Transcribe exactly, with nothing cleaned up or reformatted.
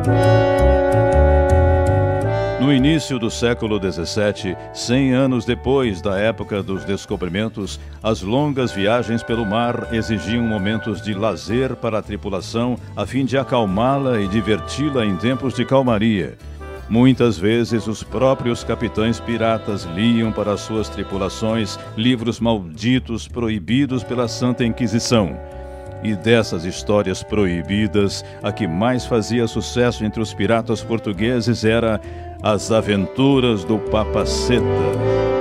No início do século dezessete, cem anos depois da época dos descobrimentos, as longas viagens pelo mar exigiam momentos de lazer para a tripulação a fim de acalmá-la e diverti-la em tempos de calmaria. Muitas vezes os próprios capitães piratas liam para suas tripulações livros malditos proibidos pela Santa Inquisição. E dessas histórias proibidas, a que mais fazia sucesso entre os piratas portugueses era As Aventuras do Papaceta.